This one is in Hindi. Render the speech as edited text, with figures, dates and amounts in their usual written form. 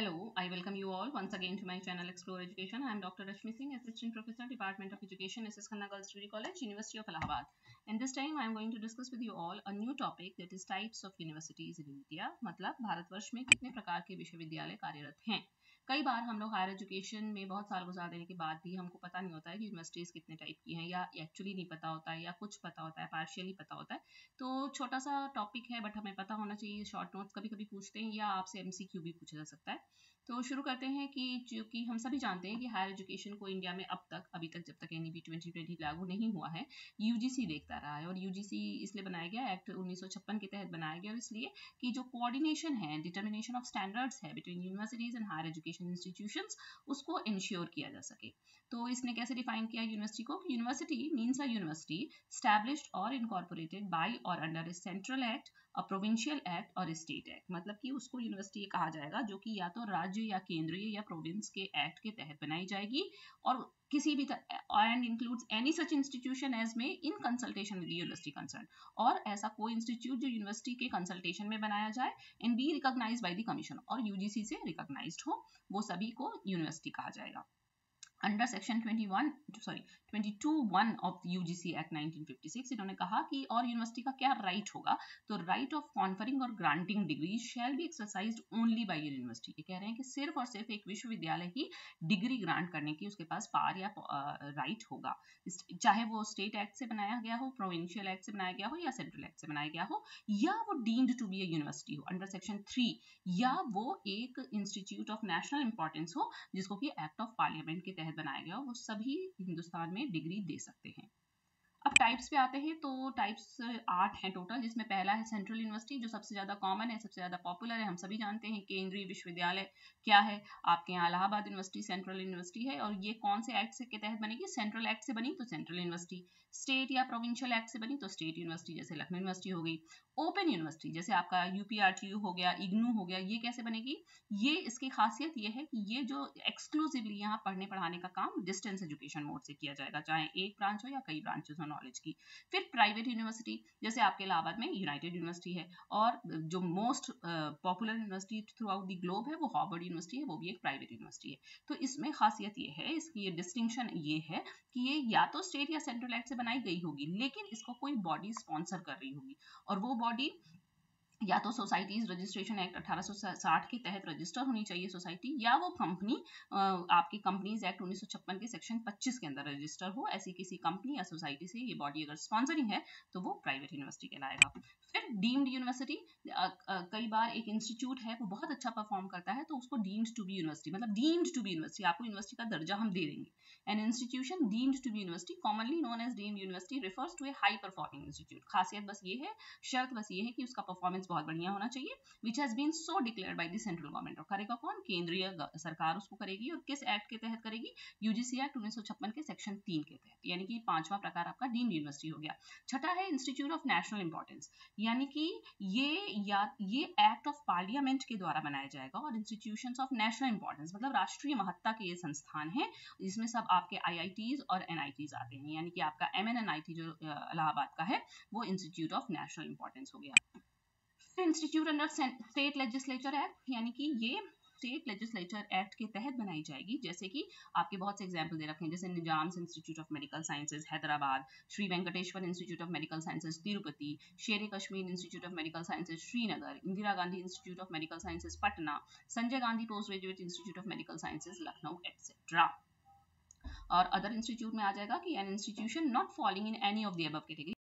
Hello, I welcome you all once again to my channel Explore Education. I am Dr. Rashmi Singh, Assistant Professor, Department of Education, SS Khanna Girls Degree College, University of Allahabad. And this time I am going to discuss with you all a new topic, that is types of universities in India. मतलब भारतवर्ष में कितने प्रकार के विश्वविद्यालय कार्यरत हैं। कई बार हम लोग हायर एजुकेशन में बहुत साल गुजार देने के बाद भी हमको पता नहीं होता है कि यूनिवर्सिटीज़ कितने टाइप की हैं, या एक्चुअली नहीं पता होता है, या कुछ पता होता है, पार्शियली पता होता है। तो छोटा सा टॉपिक है बट हमें पता होना चाहिए। शॉर्ट नोट्स कभी कभी पूछते हैं या आपसे एमसीक्यू भी पूछा जा सकता है। तो शुरू करते हैं कि चूँकि हम सभी जानते हैं कि हायर एजुकेशन को इंडिया में अभी तक जब तक NEP 2020 लागू नहीं हुआ है, UGC देखता रहा है। और UGC इसलिए बनाया गया, एक्ट 1956 के तहत बनाया गया, और इसलिए कि जो कोऑर्डिनेशन है, डिटर्मिनेशन ऑफ स्टैंडर्ड्स है between universities and higher education institutions, उसको इंश्योर किया जा सके। तो इसने कैसे डिफाइन किया यूनिवर्सिटी को? University means a university established और इनकॉर्पोरेटेड बाय और under a central act, a provincial act और स्टेट एक्ट। मतलब कि उसको यूनिवर्सिटी कहा जाएगा जो कि या तो राज्य या केंद्रीय या प्रोविंस के एक्ट के तहत बनाई जाएगी, और किसी भी and includes any such institution as में in consultation with university concern. और ऐसा कोई इंस्टीट्यूट जो यूनिवर्सिटी के कंसल्टेशन में बनाया जाए and be recognized by the commission और UGC से रिकॉग्नाइज्ड हो, वो सभी को यूनिवर्सिटी कहा जाएगा। Under section 22(1) of UGC act 1956 इन्होंने कहा कि और यूनिवर्सिटी का क्या राइट होगा, तो राइट ऑफ कॉन्फरिंग और granting degree shall be exercised only by university. ये कह रहे हैं कि सिर्फ और सिर्फ एक विश्वविद्यालय ही डिग्री ग्रांट करने की उसके पास पावर या राइट होगा, चाहे वो स्टेट एक्ट से बनाया गया हो, प्रोविंशियल एक्ट से बनाया गया हो, या सेंट्रल एक्ट से बनाया गया हो, या वो deemed to be a university हो अंडर सेक्शन 3, या वो एक इंस्टीट्यूट ऑफ नेशनल इंपॉर्टेंस हो जिसको कि एक्ट ऑफ पार्लियामेंट के तहत बनाया गया, वो सभी हिंदुस्तान में डिग्री दे सकते हैं। अब टाइप्स पे आते हैं, तो टाइप्स 8 हैं टोटल, जिसमें पहला है सेंट्रल यूनिवर्सिटी, जो सबसे ज़्यादा कॉमन है, सबसे ज़्यादा पॉपुलर है। हम सभी जानते हैं केंद्रीय विश्वविद्यालय क्या है। आपके यहाँ इलाहाबाद यूनिवर्सिटी सेंट्रल यूनिवर्सिटी है, और ये कौन से एक्ट के तहत बनेगी? सेंट्रल एक्ट से बनी तो सेंट्रल यूनिवर्सिटी, स्टेट या प्रोविंशियल एक्ट से बनी तो स्टेट यूनिवर्सिटी, जैसे लखनऊ यूनिवर्सिटी हो गई। ओपन यूनिवर्सिटी जैसे आपका UPRTU हो गया, IGNOU हो गया, ये कैसे बनेगी? ये इसकी खासियत ये है कि ये जो एक्सक्लूसिवली यहाँ पढ़ने पढ़ाने का काम डिस्टेंस एजुकेशन मोड से किया जाएगा, चाहे एक ब्रांच हो या कई ब्रांचेस हो नॉलेज की। फिर प्राइवेट यूनिवर्सिटी, जैसे आपके इलाहाबाद में यूनाइटेड यूनिवर्सिटी है, और जो most popular university throughout the globe है वो हार्वर्ड यूनिवर्सिटी है, वो भी एक प्राइवेट यूनिवर्सिटी है। तो इसमें खासियत ये है, इसकी ये डिस्टिंक्शन ये है कि ये या तो स्टेट या सेंट्रल एक्ट से बनाई गई होगी, लेकिन इसको कोई बॉडी स्पॉन्सर कर रही होगी, और वो बॉडी या तो सोसाइटीज रजिस्ट्रेशन एक्ट 1860 के तहत रजिस्टर होनी चाहिए सोसाइटी, या वो कंपनी आपकी कंपनीज एक्ट 1956 के सेक्शन 25 के अंदर रजिस्टर हो। ऐसी किसी कंपनी या सोसाइटी से ये बॉडी अगर स्पॉन्सरिंग है तो वो प्राइवेट यूनिवर्सिटी कहलाएगा। फिर डीम्ड यूनिवर्सिटी, कई बार एक इंस्टीट्यूट है वो बहुत अच्छा परफॉर्म करता है तो उसको डीम्ड टू बी यूनिवर्सिटी, मतलब डीम्ड टू बी यूनिवर्सिटी, आपको यूनिवर्सिटी का दर्जा हम दे देंगे। An institution deemed to be university, commonly known as deemed university, refers to a high performing institute. खासियत बस ये है, शर्त बस ये है कि उसका परफॉर्मेंस बहुत बढ़िया होना चाहिए, which has been so declared by the central government. और करेगा कौन? केंद्रीय सरकार उसको करेगी, और किस एक्ट के तहत करेगी? UGC एक्ट 1956 के सेक्शन 3 के तहत, यानी कि 5वां प्रकार आपका डीम्ड यूनिवर्सिटी हो गया। छठा है इंस्टीट्यूट ऑफ नेशनल इंपॉर्टेंस, यानी कि ये एक्ट ऑफ पार्लियामेंट के द्वारा बनाया जाएगा, और इंस्टीट्यूशंस ऑफ नेशनल इंपॉर्टेंस मतलब राष्ट्रीय महत्ता के ये संस्थान हैं, जिसमें सब आपके IITs और NITs आते हैं, यानी कि आपका MNNIT जो इलाहाबाद का है वो इंस्टीट्यूट ऑफ नेशनल इंपॉर्टेंस हो गया। Institute under state legislature act, यानी कि ये स्टेट लेजिस्लेचर एक्ट के तहत बनाई जाएगी, जैसे कि आपके बहुत से एग्जाम्पल दे रखे हैं, जैसे Nizam's institute of medical sciences Hyderabad, Shri Venkateswara institute of medical sciences Tirupati, Sher Kashmir institute of medical sciences Srinagar, Indira Gandhi institute of medical sciences Patna, Sanjay Gandhi post graduate institute of medical sciences Lucknow etcetera. और अदर इंस्टीट्यूट में आ जाएगा कि an institution not falling in any of the above category